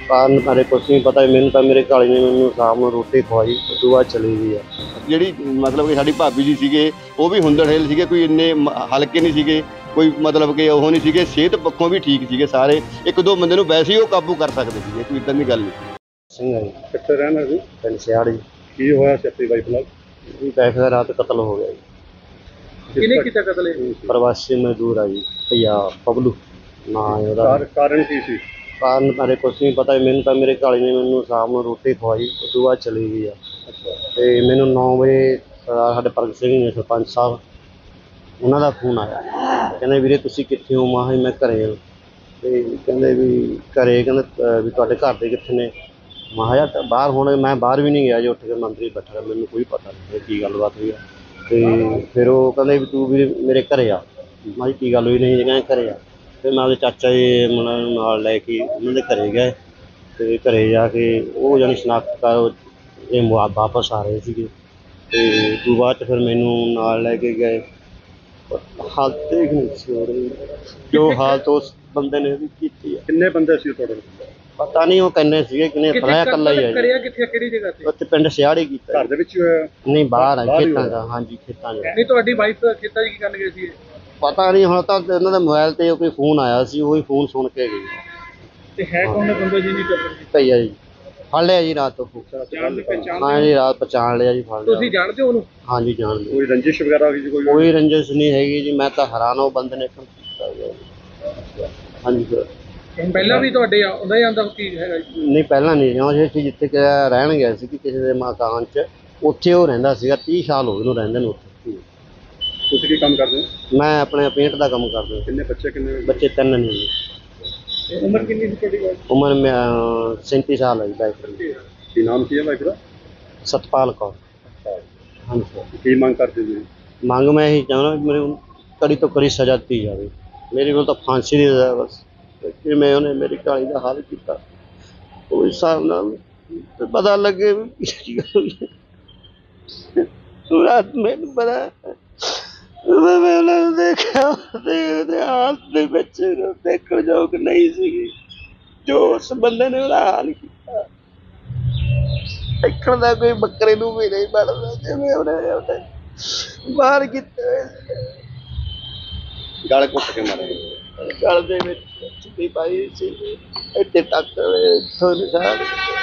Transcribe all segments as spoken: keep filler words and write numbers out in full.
कारण बारे कुछ नहीं पता। मैंने तो मेरे घाली ने मैंने शाम को रोटी खवाई, उस तो बाद चली गई है। ਜਿਹੜੀ ਮਤਲਬ ਕਿ ਸਾਡੀ ਭਾਬੀ ਜੀ ਸੀਗੇ ਉਹ ਵੀ ਹੁੰਦੜਹੇਲ ਸੀਗੇ, ਕੋਈ ਇੰਨੇ ਹਲਕੇ ਨਹੀਂ ਸੀਗੇ, ਕੋਈ ਮਤਲਬ ਕਿ ਉਹ ਨਹੀਂ ਸੀਗੇ, ਸਿਹਤ ਪੱਖੋਂ ਵੀ ਠੀਕ ਸੀਗੇ ਸਾਰੇ। ਇੱਕ ਦੋ ਬੰਦੇ ਨੂੰ ਵੈਸੇ ਹੀ ਉਹ ਕਾਬੂ ਕਰ ਸਕਦੇ ਸੀਗੇ, ਕੋਈ ਇੱਦਾਂ ਦੀ ਗੱਲ ਨਹੀਂ। ਸਿੰਘ ਹੈ ਜੀ, ਕਿੱਥੇ ਰਹਿਣਾ ਸੀ? ਪਿੰਡ ਸਿਆੜ ਜੀ। ਕੀ ਹੋਇਆ ਸੀ ਆਪਣੀ ਵਾਈਫ ਨਾਲ? ਜੀ ਵਾਈਫ ਦਾ ਰਾਤ ਕਤਲ ਹੋ ਗਿਆ ਜੀ। ਕਿਹਨੇ ਕੀਤਾ ਕਤਲ? ਪ੍ਰਵਾਸੀ ਮਜ਼ਦੂਰ ਆ ਜੀ, ਭਈਆ ਬਬਲੂ ਨਾਂ ਹੈ ਉਹਦਾ। ਕਾਰਨ ਕੀ ਸੀ? ਕਾਰਨ ਬਾਰੇ ਕੁਛ ਨਹੀਂ ਪਤਾ। ਮੈਨੂੰ ਤਾਂ ਮੇਰੇ ਘਾਲੀ ਨੇ ਮੈਨੂੰ ਸ਼ਾਮ ਨੂੰ ਰੋਟੀ ਖਵਾਈ, ਉਸ ਤੋਂ ਬਾਅਦ ਚਲੀ ਗਈ ਆ। ਅਤੇ ਮੈਨੂੰ ਨੌ ਵਜੇ ਸਾਡੇ ਭਗਤ ਸਿੰਘ ਨੇ ਸਰਪੰਚ ਸਾਹਿਬ, ਉਹਨਾਂ ਦਾ ਫੋਨ ਆਇਆ, ਕਹਿੰਦੇ ਵੀਰੇ ਤੁਸੀਂ ਕਿੱਥੇ ਹੋ? ਮੈਂ ਕਿਹਾ ਮੈਂ ਘਰੇ ਹਾਂ। ਅਤੇ ਕਹਿੰਦੇ ਵੀ ਘਰੇ, ਕਹਿੰਦੇ ਵੀ ਤੁਹਾਡੇ ਘਰ ਦੇ ਕਿੱਥੇ ਨੇ? ਮੈਂ ਕਿਹਾ ਯਾਰ ਬਾਹਰ ਹੁਣ ਮੈਂ ਬਾਹਰ ਵੀ ਨਹੀਂ ਗਿਆ ਜੀ, ਉੱਠ ਕੇ ਮੰਤਰੀ ਬੈਠਾ, ਮੈਨੂੰ ਕੋਈ ਪਤਾ ਨਹੀਂ ਕੀ ਗੱਲਬਾਤ ਹੋਈ ਆ। ਅਤੇ ਫਿਰ ਉਹ ਕਹਿੰਦੇ ਵੀ ਤੂੰ ਵੀ ਮੇਰੇ ਘਰੇ ਆ। ਮੈਂ ਕਿਹਾ ਕੀ ਗੱਲ ਹੋਈ? ਨਹੀਂ ਜੀ ਕਹਿੰਦੇ ਘਰੇ ਆ। ਫਿਰ ਮੈਂ ਉਹਦੇ ਚਾਚਾ ਜੀ ਉਹਨਾਂ ਨੂੰ ਨਾਲ ਲੈ ਕੇ ਉਹਨਾਂ ਦੇ ਘਰੇ ਗਏ, ਅਤੇ ਘਰੇ ਜਾ ਕੇ ਉਹ ਜਾਣੀ ਸ਼ਨਾਖਤ ਕਰ ਇਹ ਵਾਪਸ ਆ ਰਹੇ ਸੀਗੇ। ਅਤੇ ਉਸ ਤੋਂ ਬਾਅਦ 'ਚ ਫਿਰ ਮੈਨੂੰ ਨਾਲ ਲੈ ਕੇ ਗਏ। ਹਾਲਤ ਦੇਖ ਨਹੀਂ ਸੀ ਹੋ ਰਹੀ ਜੋ ਹਾਲਤ ਉਸ ਬੰਦੇ ਨੇ ਵੀ ਕੀਤੀ ਆ। ਕਿੰਨੇ ਬੰਦੇ ਸੀ ਤੁਹਾਡੇ? ਪਤਾ ਨਹੀਂ ਉਹ ਕਿੰਨੇ ਸੀਗੇ, ਕਿੰਨੇ ਫੜਿਆ ਇਕੱਲਾ ਹੀ ਆ ਜੀ। ਕਰਿਆ ਕਿੱਥੇ, ਕਿਹੜੀ ਜਗ੍ਹਾ ਤੇ? ਉੱਥੇ ਪਿੰਡ ਸਿਆੜੀ ਕੀਤਾ। ਘਰ ਦੇ ਵਿੱਚ ਹੋਇਆ? ਨਹੀਂ ਬਾਹਰ ਆ ਖੇਤਾਂ ਦਾ। ਹਾਂਜੀ ਖੇਤਾਂ 'ਚ। ਨਹੀਂ ਤੁਹਾਡੀ ਵਾਈਫ ਖੇਤਾਂ 'ਚ ਕੀ ਕਰਨ ਗਏ ਸੀ? ਪਤਾ ਨਹੀਂ, ਹੁਣ ਤਾਂ ਉਹਨਾਂ ਦੇ ਮੋਬਾਈਲ 'ਤੇ ਕੋਈ ਫੋਨ ਆਇਆ ਸੀ, ਉਹੀ ਫੋਨ ਸੁਣ ਕੇ ਗਈ। ਤੇ ਹੈ ਕੌਣ ਬੰਦਾ ਜੀ? ਨਹੀਂ ਕਤਲ ਭਈਆ ਜੀ ਫੜ ਲਿਆ ਜੀ ਰਾਤ ਤੋਂ। ਹਾਂ ਜੀ ਰਾਤ ਪਛਾਣ ਲਿਆ ਜੀ, ਫੜ ਲਿਆ। ਤੁਸੀਂ ਜਾਣਦੇ ਹੋ ਉਹਨੂੰ? ਹਾਂਜੀ ਜਾਣਦੇ। ਕੋਈ ਰੰਜਿਸ਼ ਵਗੈਰਾ ਹੋਈ? ਕੋਈ ਕੋਈ ਰੰਜਿਸ਼ ਨਹੀਂ ਹੈਗੀ ਜੀ, ਮੈਂ ਤਾਂ ਹੈਰਾਨ ਉਹ ਬੰਦੇ ਨੇ ਕੰਮ ਕੀਤਾ ਗਿਆ। ਹਾਂਜੀ ਸਰ। ਪਹਿਲਾਂ ਵੀ ਤੁਹਾਡੇ ਆਉਂਦਾ ਜਾਂਦਾ ਕੀ ਹੈਗਾ ਜੀ? ਨਹੀਂ ਪਹਿਲਾਂ ਨਹੀਂ, ਜਿਉਂ ਅਸੀਂ ਜਿੱਥੇ ਕਿ ਰਹਿਣ ਗਏ ਸੀ ਕਿ ਕਿਸੇ ਦੇ ਮਕਾਨ 'ਚ, ਉੱਥੇ ਉਹ ਰਹਿੰਦਾ ਸੀਗਾ। ਤੀਹ ਸਾਲ ਹੋ ਗਏ ਉਹਨੂੰ ਰਹਿੰਦੇ ਨੂੰ ਉੱਥੇ। ਤੁਸੀਂ ਕੀ ਕੰਮ ਕਰਦੇ ਹੋ? ਮੈਂ ਆਪਣੇ ਪੇਂਟ ਦਾ ਕੰਮ ਕਰਦਾ। ਕਿੰਨੇ ਬੱਚੇ? ਕਿੰਨੇ ਬੱਚੇ ਤਿੰਨ ਨੇ ਜੀ। ਉਮਰ ਕਿੰਨੀ ਸੀ ਤੁਹਾਡੀ? ਉਮਰ ਮੈਂ ਸੈਂਤੀ ਸਾਲ ਹੈ ਜੀ ਵਾਈਫ ਦੀ। ਕੀ ਨਾਮ ਕੀ ਹੈ ਵਾਈਫ ਦਾ? ਸਤਪਾਲ ਕੌਰ। ਹਾਂਜੀ ਸਰ। ਕੀ ਮੰਗ ਕਰਦੇ ਜੀ? ਮੰਗ ਮੈਂ ਇਹੀ ਚਾਹੁੰਦਾ ਵੀ ਮੇਰੇ ਕੜੀ ਤੋਂ ਕੜੀ ਸਜ਼ਾ ਦਿੱਤੀ ਜਾਵੇ। ਮੇਰੇ ਕੋਲ ਤਾਂ ਫਾਂਸੀ ਦੀ ਸਜ਼ਾ ਬਸ। ਜਿਵੇਂ ਉਹਨੇ ਮੇਰੀ ਘਾਲੀ ਦਾ ਹਾਲ ਕੀਤਾ, ਉਸ ਹਿਸਾਬ ਨਾਲ ਪਤਾ ਲੱਗੇ ਵੀ ਕੀ ਗੱਲ ਹੋਈ। ਰਾਤ ਮੈਨੂੰ ਪਤਾ ਮੈਂ ਉਹਨਾਂ ਨੂੰ ਦੇਖਿਆ, ਉਹਦੇ ਹਾਲ ਦੇ ਵਿੱਚ ਦੇਖਣ ਯੋਗ ਨਹੀਂ ਸੀਗੀ ਜੋ ਉਸ ਬੰਦੇ ਨੇ ਉਹਦਾ ਹਾਲ ਕੀਤਾ। ਦੇਖਣ ਦਾ ਕੋਈ ਬੱਕਰੇ ਨੂੰ ਵੀ ਨਹੀਂ ਬਣਦਾ ਜਿਵੇਂ ਉਹਨੇ ਉਹਨੇ ਬਾਹਰ ਕੀਤੇ ਹੋਏ ਸੀ। ਗਲ ਘੁੱਟ ਕੇ ਮਾਰੇ। ਗਲ ਦੇ ਵਿੱਚ ਚੁੱਪੀ ਪਾਈ ਸੀ, ਇੱਥੇ ਤੱਕ ਇੱਥੋਂ ਨਿਸ਼ਾਨ।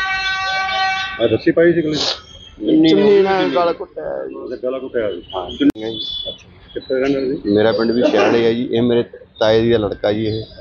ਰੱਸੀ ਪਾਈ ਸੀ ਗਲੇ 'ਚ? ਚੁੰਨੀ ਨਾਲ ਗਲ ਘੁੱਟਿਆ ਜੀ। ਗਲਾ ਘੁੱਟਿਆ ਜੀ? ਹਾਂ। ਅੱਛਾ। ਕਿੱਥੇ ਰਹਿੰਦੇ ਸੀ? ਮੇਰਾ ਪਿੰਡ ਵੀ ਸਿਆੜੇ ਹੈ ਜੀ। ਇਹ ਮੇਰੇ ਤਾਏ ਜੀ ਦਾ ਲੜਕਾ ਜੀ। ਇਹ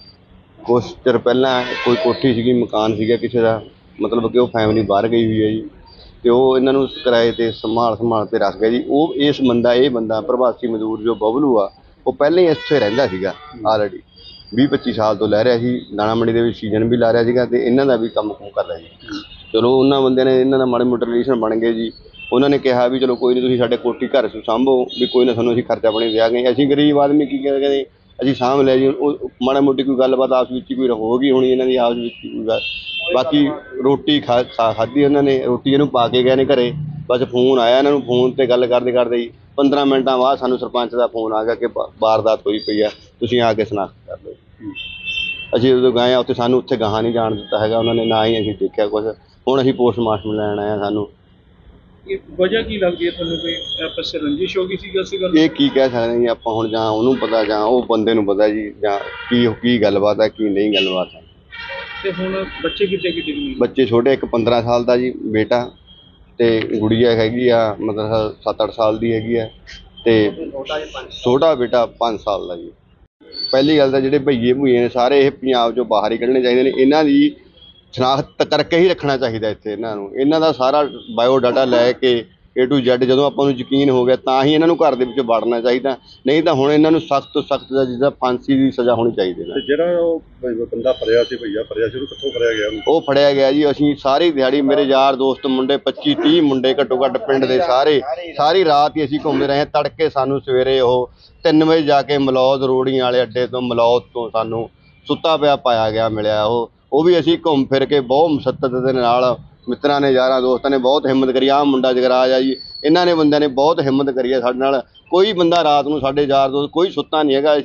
ਕੁਛ ਚਿਰ ਪਹਿਲਾਂ ਕੋਈ ਕੋਠੀ ਸੀਗੀ, ਮਕਾਨ ਸੀਗਾ ਕਿਸੇ ਦਾ, ਮਤਲਬ ਕਿ ਉਹ ਫੈਮਿਲੀ ਬਾਹਰ ਗਈ ਹੋਈ ਹੈ ਜੀ, ਅਤੇ ਉਹ ਇਹਨਾਂ ਨੂੰ ਕਿਰਾਏ 'ਤੇ ਸੰਭਾਲ ਸੰਭਾਲ 'ਤੇ ਰੱਖ ਗਿਆ ਜੀ। ਉਹ ਇਸ ਬੰਦਾ ਇਹ ਬੰਦਾ ਪ੍ਰਵਾਸੀ ਮਜ਼ਦੂਰ ਜੋ ਬਬਲੂ ਆ, ਉਹ ਪਹਿਲਾਂ ਹੀ ਇੱਥੇ ਰਹਿੰਦਾ ਸੀਗਾ ਆਲਰੇਡੀ। ਵੀਹ ਪੱਚੀ ਸਾਲ ਤੋਂ ਲੈ ਰਿਹਾ ਸੀ। ਦਾਣਾ ਮੰਡੀ ਦੇ ਵਿੱਚ ਸੀਜ਼ਨ ਵੀ ਲਾ ਰਿਹਾ ਸੀਗਾ, ਅਤੇ ਇਹਨਾਂ ਦਾ ਵੀ ਕੰਮ ਕੁਮ ਕਰਦਾ ਜੀ। ਚਲੋ ਉਹਨਾਂ ਬੰਦਿਆਂ ਨੇ ਇਹਨਾਂ ਦਾ ਮਾੜੇ ਮੋਟੇ ਰਿਲੇਸ਼ਨ ਬਣ ਗਏ ਜੀ। ਉਹਨਾਂ ਨੇ ਕਿਹਾ ਵੀ ਚਲੋ ਕੋਈ ਨਹੀਂ, ਤੁਸੀਂ ਸਾਡੇ ਕੋਠੀ ਘਰ ਸਾਂਭੋ, ਵੀ ਕੋਈ ਨਾ ਤੁਹਾਨੂੰ ਅਸੀਂ ਖਰਚਾ ਪਾਣੀ ਦਿਆ ਗਏ। ਅਸੀਂ ਗਰੀਬ ਆਦਮੀ ਕੀ ਕਹਿੰਦੇ, ਅਸੀਂ ਸਾਂਭ ਲਿਆ ਜੀ। ਉਹ ਮਾੜਾ ਮੋਟੀ ਕੋਈ ਗੱਲਬਾਤ ਆਪਸ ਵਿੱਚ ਹੀ ਕੋਈ ਹੋ ਗਈ ਹੋਣੀ ਇਹਨਾਂ ਦੀ ਆਪਸ ਵਿੱਚ ਕੋਈ ਗੱਲ। ਬਾਕੀ ਰੋਟੀ ਖਾ ਖਾਧੀ ਉਹਨਾਂ ਨੇ, ਰੋਟੀ ਇਹਨੂੰ ਪਾ ਕੇ ਗਏ ਨੇ ਘਰੇ। ਬਸ ਫੋਨ ਆਇਆ ਇਹਨਾਂ ਨੂੰ, ਫੋਨ 'ਤੇ ਗੱਲ ਕਰਦੇ ਕਰਦੇ ਜੀ ਪੰਦਰਾਂ ਮਿੰਟਾਂ ਬਾਅਦ ਸਾਨੂੰ ਸਰਪੰਚ ਦਾ ਫੋਨ ਆ ਗਿਆ ਕਿ ਵਾਰਦਾਤ ਹੋਈ ਪਈ ਆ, ਤੁਸੀਂ ਆ ਕੇ ਸ਼ਨਾਖਤ ਕਰ ਲਓ। ਅਸੀਂ ਉਦੋਂ ਗਏ ਹਾਂ ਉੱਥੇ, ਸਾਨੂੰ ਉੱਥੇ ਗਾਹਾਂ ਨਹੀਂ ਜਾਣ ਦਿੱਤਾ ਹੈਗਾ ਉਹਨਾਂ ਨੇ, ਨਾ ਹੀ ਅਸੀਂ ਦੇਖਿਆ ਕੁਛ। ਹੁਣ ਅਸੀਂ ਪੋਸਟਮਾਰਟਮ ਲੈਣ ਆਏ ਹਾਂ। ਸਾਨੂੰ ਇਹ ਵਜ੍ਹਾ ਕੀ ਲੱਗਦੀ ਹੈ ਤੁਹਾਨੂੰ? ਕੋਈ ਆਪਸ 'ਚ ਰੰਜਿਸ਼ ਹੋ ਗਈ ਸੀ? ਅਸੀਂ ਗੱਲ ਇਹ ਕੀ ਕਹਿ ਸਕਦੇ ਜੀ ਆਪਾਂ ਹੁਣ, ਜਾਂ ਉਹਨੂੰ ਪਤਾ ਜਾਂ ਉਹ ਬੰਦੇ ਨੂੰ ਪਤਾ ਜੀ, ਜਾਂ ਕੀ ਕੀ ਗੱਲਬਾਤ ਹੈ ਕੀ ਨਹੀਂ ਗੱਲਬਾਤ ਹੈ। ਤੇ ਹੁਣ ਬੱਚੇ ਕਿੱਥੇ ਕਿੱਥੇ ਨੇ? ਬੱਚੇ ਛੋਟੇ, ਇੱਕ ਪੰਦਰਾਂ ਸਾਲ ਦਾ ਜੀ ਬੇਟਾ, ਅਤੇ ਗੁੜੀਆ ਹੈਗੀ ਆ ਮਤਲਬ ਸੱਤ ਅੱਠ ਸਾਲ ਦੀ ਹੈਗੀ ਆ, ਅਤੇ ਛੋਟਾ ਬੇਟਾ ਪੰਜ ਸਾਲ ਦਾ ਜੀ। ਪਹਿਲੀ ਗੱਲ ਤਾਂ ਜਿਹੜੇ ਭਈਏ ਭੂਈਏ ਨੇ ਸਾਰੇ ਇਹ ਪੰਜਾਬ 'ਚੋਂ ਬਾਹਰ ਹੀ ਕੱਢਣੇ ਚਾਹੀਦੇ ਨੇ। ਇਹਨਾਂ ਦੀ ਸ਼ਨਾਖਤ ਕਰਕੇ ਹੀ ਰੱਖਣਾ ਚਾਹੀਦਾ ਇੱਥੇ ਇਹਨਾਂ ਨੂੰ। ਇਹਨਾਂ ਦਾ ਸਾਰਾ ਬਾਇਓਡਾਟਾ ਲੈ ਕੇ ਏ ਟੂ ਜ਼ੈਡ ਜਦੋਂ ਆਪਾਂ ਨੂੰ ਯਕੀਨ ਹੋ ਗਿਆ ਤਾਂ ਹੀ ਇਹਨਾਂ ਨੂੰ ਘਰ ਦੇ ਵਿੱਚ ਵੜਨਾ ਚਾਹੀਦਾ, ਨਹੀਂ ਤਾਂ ਹੁਣ ਇਹਨਾਂ ਨੂੰ ਸਖਤ ਤੋਂ ਸਖਤ ਦਾ ਜਿੱਦਾਂ ਫਾਂਸੀ ਦੀ ਸਜ਼ਾ ਹੋਣੀ ਚਾਹੀਦੀ ਹੈ। ਜਿਹੜਾ ਉਹ ਬੰਦਾ ਫੜਿਆ ਸੀ, ਭਈਆ ਫੜਿਆ ਸੀ, ਉਹ ਕਿੱਥੋਂ ਫੜਿਆ ਗਿਆ? ਉਹ ਫੜਿਆ ਗਿਆ ਜੀ, ਅਸੀਂ ਸਾਰੀ ਦਿਹਾੜੀ ਮੇਰੇ ਯਾਰ ਦੋਸਤ ਮੁੰਡੇ ਪੱਚੀ ਤੀਹ ਮੁੰਡੇ ਘੱਟੋ ਘੱਟ ਪਿੰਡ ਦੇ ਸਾਰੇ, ਸਾਰੀ ਰਾਤ ਹੀ ਅਸੀਂ ਘੁੰਮਦੇ ਰਹੇ। ਤੜਕੇ ਸਾਨੂੰ ਸਵੇਰੇ ਉਹ ਤਿੰਨ ਵਜੇ ਜਾ ਕੇ ਮਲੌਦ ਰੋੜੀਆਂ ਵਾਲੇ ਅੱਡੇ ਤੋਂ ਮਲੌਦ ਤੋਂ ਸਾਨੂੰ ਸੁੱਤਾ ਪਿਆ ਪਾਇਆ ਗਿਆ ਮਿਲਿਆ। ਉਹ ਉਹ ਵੀ ਅਸੀਂ ਘੁੰਮ ਫਿਰ ਕੇ ਬਹੁਤ ਮੁਸ਼ੱਦਤ ਦੇ ਨਾਲ ਮਿੱਤਰਾਂ ਨੇ ਯਾਰਾਂ ਦੋਸਤਾਂ ਨੇ ਬਹੁਤ ਹਿੰਮਤ ਕਰੀ। ਆਹ ਮੁੰਡਾ ਜਗਰਾਜ ਆ ਜੀ, ਇਹਨਾਂ ਨੇ ਬੰਦਿਆਂ ਨੇ ਬਹੁਤ ਹਿੰਮਤ ਕਰੀ ਹੈ ਸਾਡੇ ਨਾਲ। ਕੋਈ ਬੰਦਾ ਰਾਤ ਨੂੰ ਸਾਡੇ ਯਾਰ ਦੋਸਤ ਕੋਈ ਸੁੱਤਾ ਨਹੀਂ ਹੈਗਾ। ਅਸੀਂ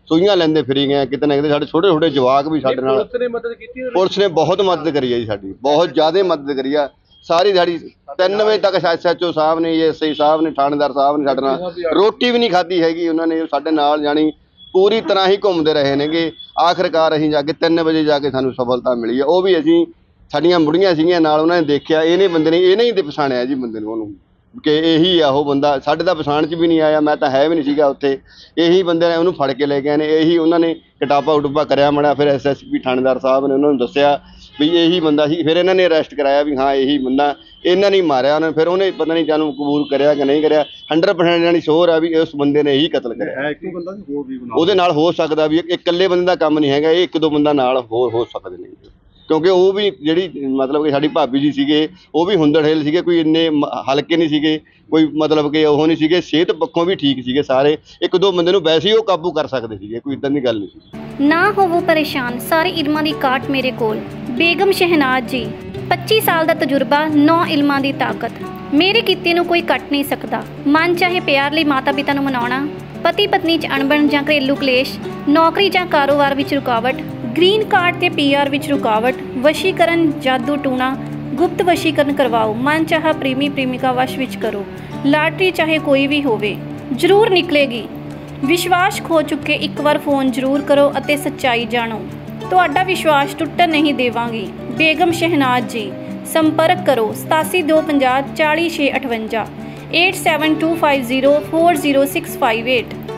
ਸੂਈਆਂ ਲੈਂਦੇ ਫਿਰੀ ਗਏ, ਕਿਤੇ ਨਾ ਕਿਤੇ ਸਾਡੇ ਛੋਟੇ ਛੋਟੇ ਜਵਾਕ ਵੀ ਸਾਡੇ ਨਾਲ। ਪੁਲਿਸ ਨੇ ਮਦਦ ਕੀਤੀ ਹੈ? ਪੁਲਿਸ ਨੇ ਬਹੁਤ ਮਦਦ ਕਰੀ ਹੈ ਜੀ, ਸਾਡੀ ਬਹੁਤ ਜ਼ਿਆਦਾ ਮਦਦ ਕਰੀ ਆ। ਸਾਰੀ ਦਿਹਾੜੀ ਤਿੰਨ ਵਜੇ ਤੱਕ ਐਸ ਐਚ ਓ ਸਾਹਿਬ ਨੇ, ਐਸ ਆਈ ਸਾਹਿਬ ਨੇ, ਥਾਣੇਦਾਰ ਸਾਹਿਬ ਨੇ ਸਾਡੇ ਨਾਲ ਰੋਟੀ ਵੀ ਨਹੀਂ ਖਾਧੀ ਹੈਗੀ ਉਹਨਾਂ ਨੇ। ਸਾਡੇ ਨਾਲ ਜਾਣੀ ਪੂਰੀ ਤਰ੍ਹਾਂ ਹੀ ਘੁੰਮਦੇ ਰਹੇ ਨੇਗੇ। ਆਖਿਰਕਾਰ ਅਸੀਂ ਜਾ ਕੇ ਤਿੰਨ ਵਜੇ ਜਾ ਕੇ ਸਾਨੂੰ ਸਫਲਤਾ ਮਿਲੀ ਆ। ਉਹ ਵੀ ਅਸੀਂ, ਸਾਡੀਆਂ ਬੁੜੀਆਂ ਸੀਗੀਆਂ ਨਾਲ, ਉਹਨਾਂ ਨੇ ਦੇਖਿਆ, ਇਹਨੇ ਬੰਦੇ ਨੇ ਇਹਨੇ ਹੀ ਤੇ ਪਛਾਣਿਆ ਜੀ ਬੰਦੇ ਨੂੰ, ਉਹਨੂੰ ਕਿ ਇਹੀ ਆ ਉਹ ਬੰਦਾ। ਸਾਡੇ ਤਾਂ ਪਛਾਣ 'ਚ ਵੀ ਨਹੀਂ ਆਇਆ, ਮੈਂ ਤਾਂ ਹੈ ਵੀ ਨਹੀਂ ਸੀਗਾ ਉੱਥੇ। ਇਹੀ ਬੰਦੇ ਨੇ ਉਹਨੂੰ ਫੜ ਕੇ ਲੈ ਗਏ ਨੇ, ਇਹੀ ਉਹਨਾਂ ਨੇ ਕਟਾਪਾ ਉਟਪਾ ਕਰਿਆ ਮਾੜਾ। ਫਿਰ ਐਸ ਐਸ ਪੀ ਥਾਣੇਦਾਰ ਸਾਹਿਬ ਨੇ ਉਹਨਾਂ ਨੂੰ ਦੱਸਿਆ ਵੀ ਇਹੀ ਬੰਦਾ ਸੀ। ਫਿਰ ਇਹਨਾਂ ਨੇ ਅਰੈਸਟ ਕਰਾਇਆ ਵੀ ਹਾਂ ਇਹੀ ਬੰਦਾ, ਇਹਨਾਂ ਨੇ ਮਾਰਿਆ ਉਹਨੇ। ਫਿਰ ਉਹਨੇ ਪਤਾ ਨਹੀਂ ਜਾਨੂੰ ਕਬੂਲ ਕਰਿਆ ਕਿ ਨਹੀਂ ਕਰਿਆ, ਹੰਡਰਡ ਪਰਸੈਂਟ ਜਾਣੀ ਸ਼ੋਰ ਆ ਵੀ ਉਸ ਬੰਦੇ ਨੇ ਇਹੀ ਕਤਲ ਕਰਿਆ। ਉਹਦੇ ਨਾਲ ਹੋ ਸਕਦਾ ਵੀ ਇੱਕ ਇਕੱਲੇ ਬੰਦੇ ਦਾ ਕੰਮ ਨਹੀਂ ਹੈਗਾ, ਇਹ ਇੱਕ ਦੋ ਬੰਦਾ ਨਾਲ ਹੋਰ ਹੋ ਸਕਦੇ ਨੇ, ਕਿਉਂਕਿ ਉਹ ਵੀ ਜਿਹੜੀ ਮਤਲਬ ਕਿ ਸਾਡੀ ਭਾਬੀ ਜੀ ਸੀਗੇ, ਉਹ ਵੀ ਹੁੰਦੜ ਹੇਲ ਸੀਗੇ, ਕੋਈ ਇੰਨੇ ਹਲਕੇ ਨਹੀਂ ਸੀਗੇ, ਕੋਈ ਮਤਲਬ ਕਿ ਉਹ ਨਹੀਂ ਸੀਗੇ, ਸਿਹਤ ਪੱਖੋਂ ਵੀ ਠੀਕ ਸੀਗੇ ਸਾਰੇ। ਇੱਕ ਦੋ ਬੰਦੇ ਨੂੰ ਵੈਸੇ ਹੀ ਉਹ ਕਾਬੂ ਕਰ ਸਕਦੇ ਸੀਗੇ, ਕੋਈ ਇੱਦਾਂ ਦੀ ਗੱਲ ਨਹੀਂ ਸੀ। ਨਾ ਹੋਵੋ ਪਰੇਸ਼ਾਨ, ਸਾਰੇ ਇਲਮਾਂ ਦੀ ਕਾਟ ਮੇਰੇ ਕੋਲ। ਬੇਗਮ ਸ਼ਹਿਨਾਜ਼ ਜੀ, ਪੱਚੀ ਸਾਲ ਦਾ ਤਜਰਬਾ, ਨੌ ਇਲਮਾਂ ਦੀ ਤਾਕਤ। ਮੇਰੇ ਕੀਤੇ ਨੂੰ ਕੋਈ ਕੱਟ ਨਹੀਂ ਸਕਦਾ। ਮਨ ਚਾਹੇ ਪਿਆਰ ਲਈ ਮਾਤਾ ਪਿਤਾ ਨੂੰ ਮਨਾਉਣਾ, ਪਤੀ ਪਤਨੀ 'ਚ ਅਣਬਣ ਜਾਂ ਘਰੇਲੂ ਕਲੇਸ਼, ਨੌਕਰੀ ਜਾਂ ਕਾਰੋਬਾਰ ਵਿੱਚ ਰੁਕਾਵਟ, ਗ੍ਰੀਨ ਕਾਰਡ ਤੇ ਪੀ ਆਰ ਵਿੱਚ ਰੁਕਾਵਟ, ਵਸ਼ੀਕਰਨ, ਜਾਦੂ ਟੂਣਾ, ਗੁਪਤ ਵਸ਼ੀਕਰਨ ਕਰਵਾਓ, ਮਨ ਚਾਹਾ ਪ੍ਰੇਮੀ ਪ੍ਰੇਮਿਕਾ ਵਸ਼ ਵਿੱਚ ਕਰੋ। ਲਾਟਰੀ ਚਾਹੇ ਕੋਈ ਵੀ ਹੋਵੇ, ਜ਼ਰੂਰ ਨਿਕਲੇਗੀ। ਵਿਸ਼ਵਾਸ ਖੋ ਚੁੱਕੇ ਇੱਕ ਵਾਰ ਫੋਨ ਜ਼ਰੂਰ ਕਰੋ ਅਤੇ ਸੱਚਾਈ ਜਾਣੋ। ਤੁਹਾਡਾ ਵਿਸ਼ਵਾਸ ਟੁੱਟਣ ਨਹੀਂ ਦੇਵਾਂਗੀ। ਬੇਗਮ ਸ਼ਹਿਨਾਜ਼ ਜੀ, ਸੰਪਰਕ ਕਰੋ ਸਤਾਸੀ ਦੋ ਪੰਜਾਹ ਚਾਲੀ ਛੇ ਅਠਵੰਜਾ, eight seven two five zero four zero six five eight.